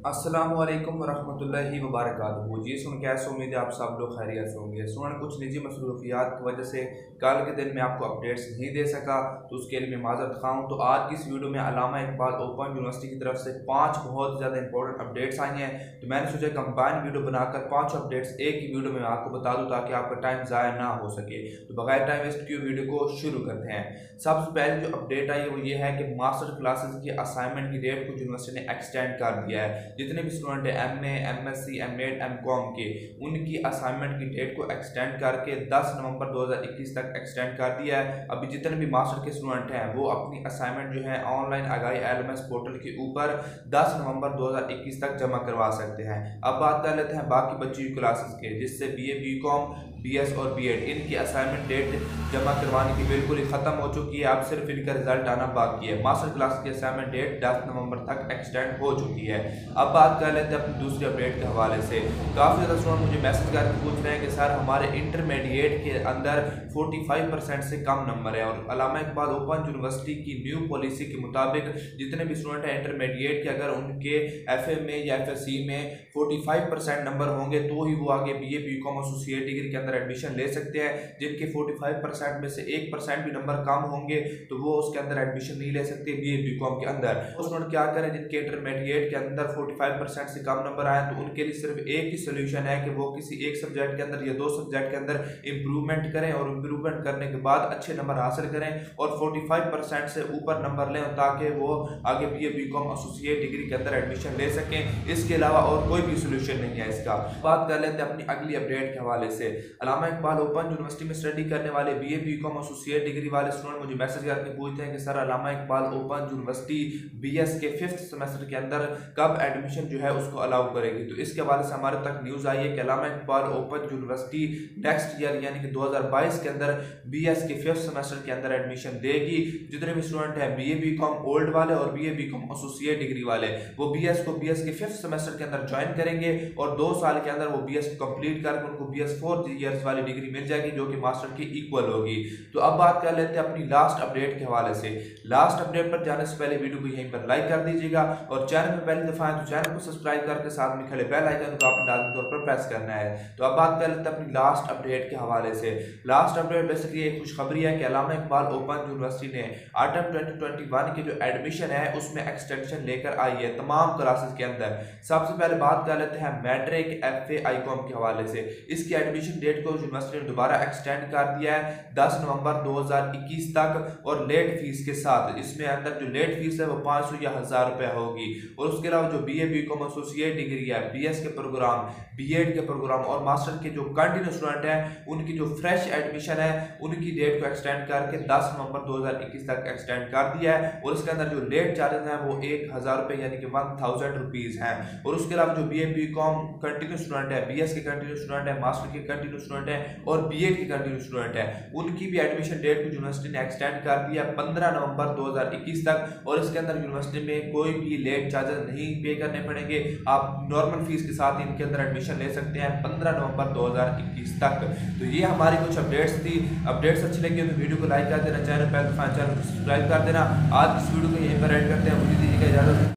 अस्सलामुअलैकुम वरहमतुल्लाहि वबरकातुहू। जी सुन, कैसे उम्मीद है आप सब लोग खैरियत से होंगे। सुन, कुछ निजी मसरूफियात की वजह से कल के दिन में आपको अपडेट्स नहीं दे सका, तो उसके लिए मैं माजरत खा हूँ। तो आज की इस वीडियो में अल्लामा इकबाल ओपन यूनिवर्सिटी की तरफ से 5 बहुत ज़्यादा इंपॉर्टेंट अपडेट्स आई हैं। तो मैंने सोचा कंबाइन वीडियो बनाकर 5 अपडेट्स एक ही वीडियो में आपको बता दूँ, ताकि आपका टाइम ज़ाया ना हो सके। तो बगैर टाइम वेस्ट किए वीडियो को शुरू करते हैं। सबसे पहले जो अपडेट आई है वो ये है कि मास्टर क्लासेस की असाइनमेंट की डेट को यूनिवर्सिटी ने एक्सटेंड कर दिया है। जितने भी स्टूडेंट है MA, MSc, M.Ed, M.Com के, उनकी असाइनमेंट की डेट को एक्सटेंड करके 10 नवंबर 2021 तक एक्सटेंड कर दिया है। अभी जितने भी मास्टर के स्टूडेंट हैं वो अपनी असाइनमेंट जो है ऑनलाइन आगाही LMS पोर्टल के ऊपर 10 नवंबर 2021 तक जमा करवा सकते हैं। अब बात कर लेते हैं बाकी बची हुई क्लासेस के, जिससे BA, BCom, BS और B.Ed इनकी असाइनमेंट डेट जमा करवाने की बिल्कुल ही खत्म हो चुकी है। अब सिर्फ इनका रिजल्ट आना बाकी है। मास्टर क्लास की असाइनमेंट डेट 10 नवंबर तक एक्सटेंड हो चुकी है। अब बात कर लेते हैं अपनी दूसरी अपडेट के हवाले से। काफ़ी ज़्यादा स्टूडेंट मुझे मैसेज करके पूछ रहे हैं कि सर हमारे इंटरमीडिएट के अंदर 45% से कम नंबर है, और अल्लामा इकबाल ओपन यूनिवर्सिटी की न्यू पॉलिसी के मुताबिक जितने भी स्टूडेंट हैं इंटरमीडिएट के, अगर उनके FA में या FSc में 45% नंबर होंगे तो ही वो आगे BA, BCom एसोसिएट डिग्री के अंदर एडमिशन ले सकते हैं। जिनके 45% में से 1% भी नंबर कम होंगे तो वो उसके अंदर एडमिशन नहीं ले सकते BA, BCom के अंदर। तो स्टूडेंट क्या करें जिनके इंटरमीडिएट के अंदर 45% से कम नंबर आए, तो उनके लिए सिर्फ एक ही सोल्यूशन है कि वो किसी एक सब्जेक्ट के अंदर या 2 सब्जेक्ट के अंदर इंप्रूवमेंट करें, और इंप्रूवमेंट करने के बाद अच्छे नंबर हासिल करें और 45% से ऊपर नंबर लें, ताकि वो आगे BA, BCom एसोसिएट डिग्री के अंदर एडमिशन ले सकें। इसके अलावा और कोई भी सोल्यूशन नहीं है इसका। बात कर लेते हैं अपनी अगली अपडेट के हवाले से। अल्लामा इकबाल ओपन यूनिवर्सिटी में स्टडी करने वाले BA, BCom एसोसिएट डिग्री वाले स्टूडेंट मुझे मैसेज करके पूछते हैं कि sir Allama Iqbal open university BS के 5th सेमेस्टर के अंदर कब एडमिशन जो है उसको अलाउ करेगी। तो इसके हवाले से हमारे तक न्यूज़ आई है कि Allama Iqbal open university next year यानी कि 2022 के अंदर BS के 5th सेमेस्टर के अंदर एडमिशन देगी। जितने भी स्टूडेंट हैं BA, BCom ओल्ड वाले और BA, BCom एसोसिएट डिग्री वाले, वो BS के 5th सेमेस्टर के अंदर ज्वाइन करेंगे, और 2 साल के अंदर वो BS को कंप्लीट करके उनको BS 4 ईयर्स वाली डिग्री मिल जाएगी, जो कि मास्टर की इक्वल होगी। तो अब बात कर लेते हैं अपनी लास्ट अपडेट के हवाले से। लास्ट अपडेट पर जाने से पहले वीडियो को यहीं पर लाइक कर दीजिएगा, और चैनल में पहली दफा है तो चैनल को सब्सक्राइब करके साथ में खड़े बेल आइकन को आपने लाजमी तौर पर प्रेस करना है। तो अब बात कर लेते हैं अपनी लास्ट अपडेट के हवाले से। लास्ट अपडेट बेसिकली एक खुशखबरी है कि अल्लामा इकबाल ओपन यूनिवर्सिटी ने ऑटम 2021 की जो एडमिशन है उसमें एक्सटेंशन लेकर आई है तमाम क्लासेस के अंदर। सबसे पहले बात कर लेते हैं मैट्रिक, FA, ICOM के हवाले से। इसकी एडमिशन डेट को यूनिवर्सिटी ने दोबारा एक्सटेंड कर दिया है 10 नवंबर 2021 तक, और लेट फीस के साथ। इसमें अंदर जो लेट फीस है वो 500 या 1000 रुपये होगी। और उसके अलावा जो BA, BCom एसोसिएट डिग्री है, BS के प्रोग्राम, B.Ed के प्रोग्राम और मास्टर के जो कंटिन्यू स्टूडेंट हैं उनकी जो फ्रेश एडमिशन है उनकी डेट को एक्सटेंड करके 10 नवंबर 2021 तक एक्सटेंड कर दिया है। और इसके अंदर जो लेट चार्जेस हैं वो 1000 रुपये यानी कि 1000 रुपीज़ हैं। और उसके अलावा जो BA, BCom कंटिन्यू स्टूडेंट है, BS के कंटिन्यू स्टूडेंट है, मास्टर के कंटिन्यू स्टूडेंट है और B.Ed के कंटिन्यू स्टूडेंट है, उनकी भी एडमिशन डेट को यूनिवर्सिटी ने एक्सटेंड कर दिया 15 नवंबर 2021 तक। और इसके अंदर यूनिवर्सिटी में कोई भी लेट चार्जेस नहीं पे करने पड़ेंगे। आप नॉर्मल फीस के साथ इनके अंदर एडमिशन ले सकते हैं 15 नवंबर 2021 तक। तो ये हमारी कुछ अपडेट्स थी। अपडेट्स अच्छी लगी तो वीडियो को लाइक कर देना, चैनल को सब्सक्राइब कर देना। आज इस वीडियो को यहीं पर एंड करते हैं। मुझे दीजिएगा इजाजत।